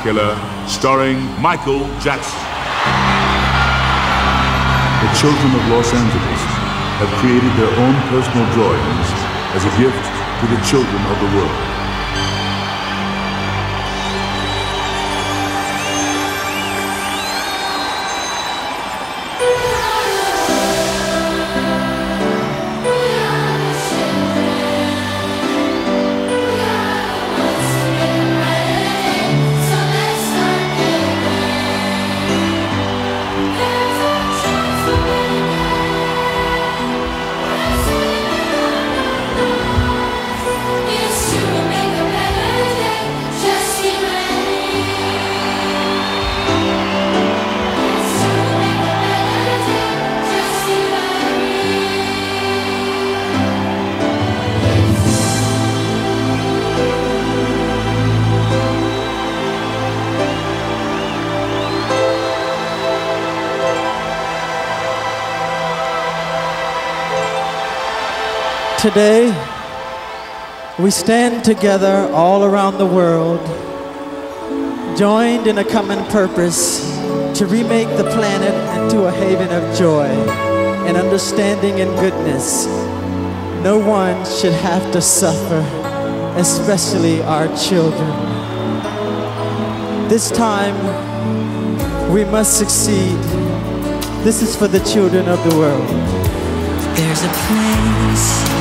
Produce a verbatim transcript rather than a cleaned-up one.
Killer, starring Michael Jackson. The children of Los Angeles have created their own personal drawings as a gift to the children of the world. Today, we stand together all around the world, joined in a common purpose to remake the planet into a haven of joy and understanding and goodness. No one should have to suffer, especially our children. This time, we must succeed. This is for the children of the world. There's a place